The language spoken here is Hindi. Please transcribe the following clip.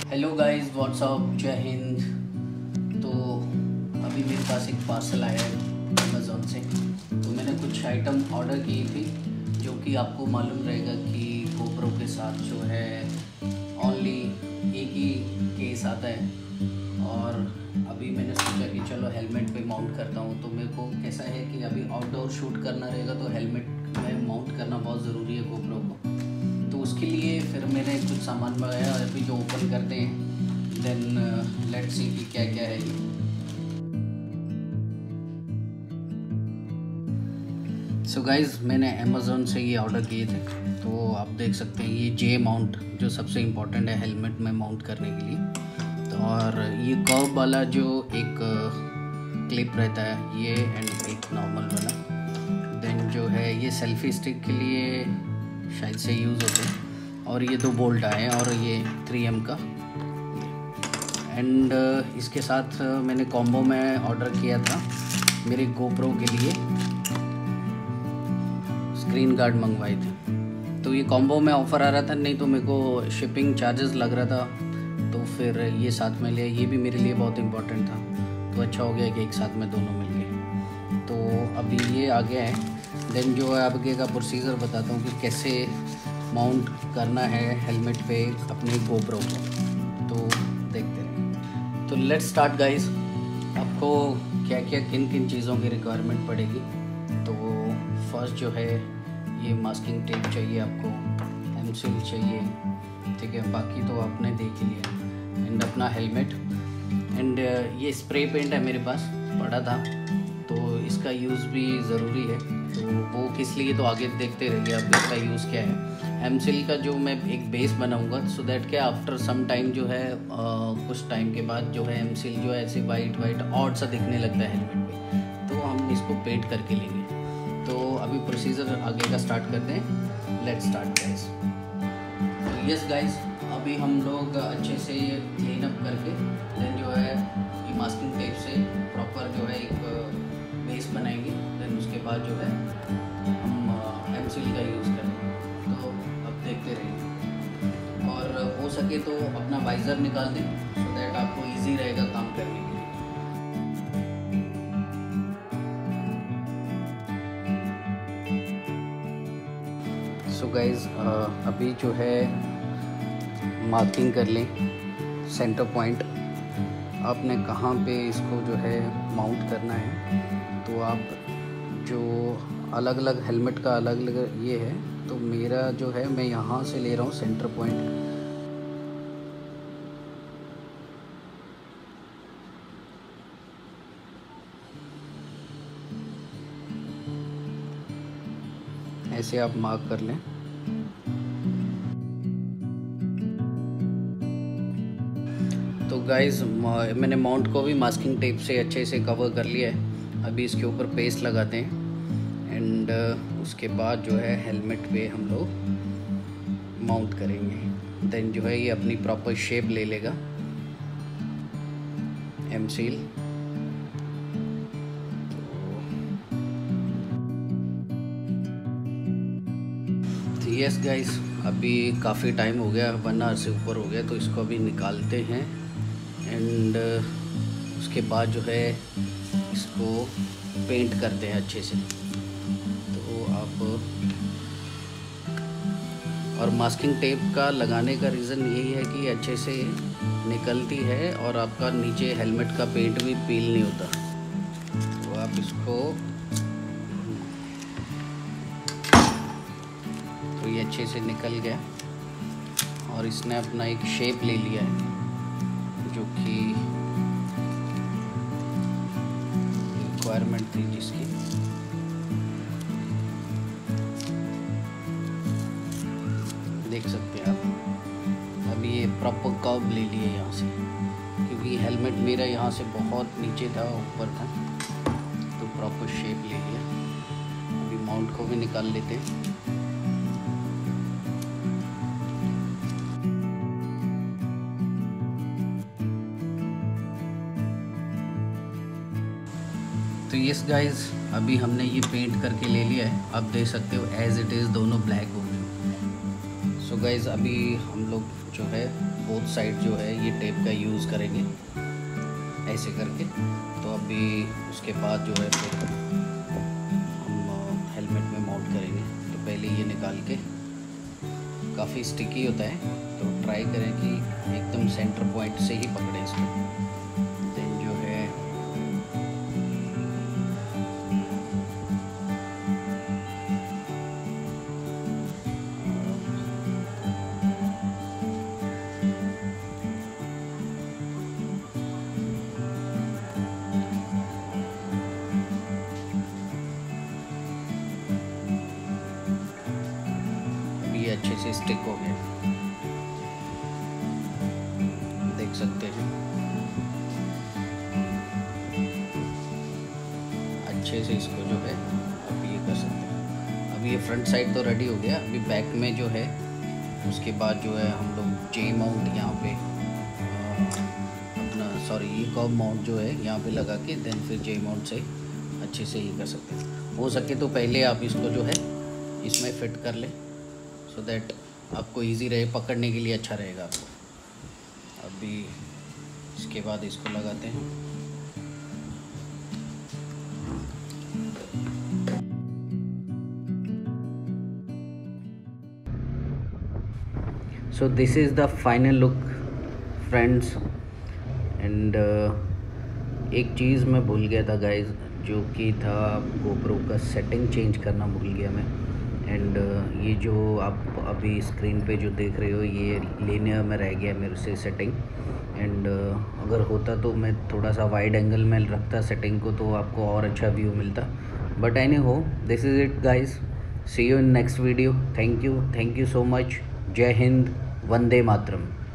हेलो गाइस, व्हाट्सअप, जय हिंद। तो अभी मेरे पास एक पार्सल आया है अमेज़ॉन से। तो मैंने कुछ आइटम ऑर्डर की थी, जो कि आपको मालूम रहेगा कि गोप्रो के साथ जो है ओनली एक ही केस आता है। और अभी मैंने सोचा कि चलो हेलमेट पे माउंट करता हूँ। तो मेरे को कैसा है कि अभी आउटडोर शूट करना रहेगा, तो हेलमेट में माउंट करना बहुत ज़रूरी है गोप्रो को। तो उसके लिए फिर मैंने कुछ सामान मंगाया, अभी जो ओपन करते हैं, देन लेट्स सी कि क्या क्या है ये। सो गाइज़, मैंने अमेज़ॉन से ये ऑर्डर किए थे। तो आप देख सकते हैं ये जे माउंट जो सबसे इम्पोर्टेंट है हेलमेट में माउंट करने के लिए। तो और ये कर्व वाला जो एक क्लिप रहता है ये, एंड एक नॉर्मल वाला। देन जो है ये सेल्फी स्टिक के लिए शायद से यूज़ होते हैं। और ये 2 बोल्ट आए हैं और ये 3M का। एंड इसके साथ मैंने कॉम्बो में ऑर्डर किया था मेरे गोप्रो के लिए स्क्रीन गार्ड मंगवाए थे। तो ये कॉम्बो में ऑफ़र आ रहा था, नहीं तो मेरे को शिपिंग चार्जेस लग रहा था। तो फिर ये साथ में लिया, ये भी मेरे लिए बहुत इम्पोर्टेंट था। तो अच्छा हो गया कि एक साथ में दोनों मिल गए। तो अभी ये आ गया है। देन जो है आगे का प्रोसीजर बताता हूँ कि कैसे माउंट करना है हेलमेट पे अपने गोप्रो को। तो देखते हैं। तो लेट्स स्टार्ट गाइस। आपको क्या क्या किन किन चीज़ों की रिक्वायरमेंट पड़ेगी। तो फर्स्ट जो है ये मास्किंग टेप चाहिए आपको, एमसील चाहिए, ठीक है, बाकी तो आपने देख लिया। एंड अपना हेलमेट, एंड ये स्प्रे पेंट है मेरे पास पड़ा था, तो इसका यूज़ भी ज़रूरी है। तो वो किस लिए तो आगे देखते रहिए अब इसका यूज़ क्या है। एमसील का जो मैं एक बेस बनाऊंगा, सो दैट क्या आफ्टर सम टाइम जो है कुछ टाइम के बाद जो है एमसील जो है ऐसे वाइट ऑड सा दिखने लगता है हेलमेट पे, तो हम इसको पेंट करके लेंगे। तो अभी प्रोसीजर आगे का स्टार्ट करते हैं। Let's start guys. Yes guys, अभी हम लोग अच्छे से ये क्लीन अप करके देन जो है ये मास्किंग टेप से प्रॉपर जो है एक बेस बनाएंगे। देन उसके बाद जो है हम एमसील का यूज़ करेंगे। तो अब देखते रहिए, और हो सके तो अपना वाइज़र निकाल दें, सो दैट आपको इजी रहेगा काम करने के लिए। सो गाइज़, अभी जो है मार्किंग कर लें सेंटर पॉइंट, आपने कहाँ पे इसको जो है माउंट करना है। तो आप जो अलग अलग हेलमेट का अलग अलग ये है, तो मेरा जो है मैं यहाँ से ले रहा हूँ सेंटर पॉइंट। ऐसे आप मार्क कर लें। तो गाइज़, मैंने माउंट को भी मास्किंग टेप से अच्छे से कवर कर लिया है। अभी इसके ऊपर पेस्ट लगाते हैं, एंड उसके बाद जो है हेलमेट पे हम लोग माउंट करेंगे। देन जो है ये अपनी प्रॉपर शेप ले लेगा एमसील। तो यस गाइस, अभी काफ़ी टाइम हो गया, 1 आवर से ऊपर हो गया, तो इसको अभी निकालते हैं। एंड उसके बाद जो है इसको पेंट करते हैं अच्छे से। तो आप, और मास्किंग टेप का लगाने का रीज़न यही है कि अच्छे से निकलती है और आपका नीचे हेलमेट का पेंट भी पील नहीं होता। तो आप इसको, तो ये अच्छे से निकल गया और इसने अपना एक शेप ले लिया है, जो कि रिक्वायरमेंट थी जिसकी। देख सकते हैं आप, अभी ये प्रॉपर कर्व ले लिए यहाँ से, क्योंकि हेलमेट मेरा यहाँ से बहुत नीचे था, ऊपर था, तो प्रॉपर शेप ले लिया। अभी माउंट को भी निकाल लेते हैं। तो यस गाइज, अभी हमने ये पेंट करके ले लिया है। आप देख सकते हो एज इट इज़ दोनों ब्लैक हो गए। सो गाइज, अभी हम लोग जो है बोथ साइड जो है ये टेप का यूज़ करेंगे ऐसे करके। तो अभी उसके बाद जो है फिर हम हेलमेट में माउंट करेंगे। तो पहले ये निकाल के, काफ़ी स्टिकी होता है तो ट्राई करें कि एकदम सेंटर पॉइंट से ही पकड़ें इसको। देन जो है ये अच्छे से स्टिक हो गया, देख सकते हैं अच्छे से इसको जो है अब ये कर सकते हैं। अब ये फ्रंट साइड तो रेडी हो गया। अभी बैक में जो है उसके बाद जो है हम लोग जे माउंट यहाँ पे अपना ये कर्व माउंट जो है यहाँ पे लगा के देन फिर जे माउंट से अच्छे से ये कर सकते हैं। हो सके तो पहले आप इसको जो है इसमें फिट कर लें सो दैट आपको इजी रहे, पकड़ने के लिए अच्छा रहेगा आपको। अभी इसके बाद इसको लगाते हैं। So this is the final look friends. And एक चीज़ मैं भूल गया था गाइज, जो कि था गोप्रो का सेटिंग चेंज करना भूल गया मैं। एंड ये जो आप अभी स्क्रीन पे जो देख रहे हो ये लीनियर में रह गया मेरे से सेटिंग। एंड अगर होता तो मैं थोड़ा सा वाइड एंगल में रखता सेटिंग को तो आपको और अच्छा व्यू मिलता। But anyhow, this is it guys, see you in next video. Thank you so much. जय हिंद, वंदे मातरम।